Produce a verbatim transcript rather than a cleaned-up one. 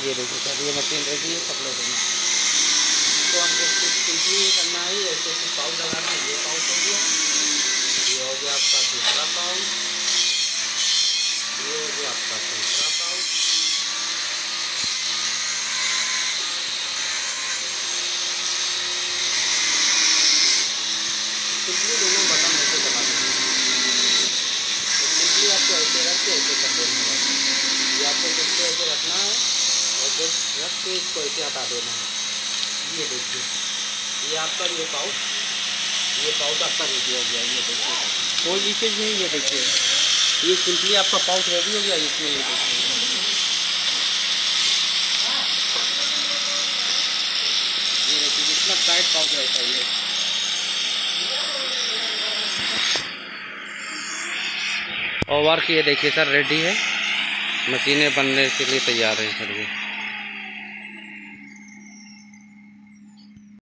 ये देखिए सर, ये मशीन रेडी है कपड़े धोना। तो हमको कुछ नहीं करना है, ऐसे ऐसे पाउच लगाना है। ये पाउच हो गया, ये हो गया आपका दूसरा पाउच, ये हो गया आपका तीसरा पाउच, सिंपली दोनों बटन ऐसे दबा देंगे। तो सिंपली आपको ऐसे रख के ऐसे कर देना है। ये आपको इसको ऐसे रखना है और जस्ट रख के इसको ऐसे हटा देना है। ये देखिए, ये आपका ये पाउच, ये पाउच आपका रेडी हो गया। ये देखिए कोई लीकेज नहीं। ये देखिए, ये सिंपली आपका पाउच रेडी हो गया। इसमें ये देखिए, ये देखिए कितना टाइट पाउच रहता है ये। और वर्क ये देखिए सर रेडी है, मशीनें बनने के लिए तैयार हैं सर ये।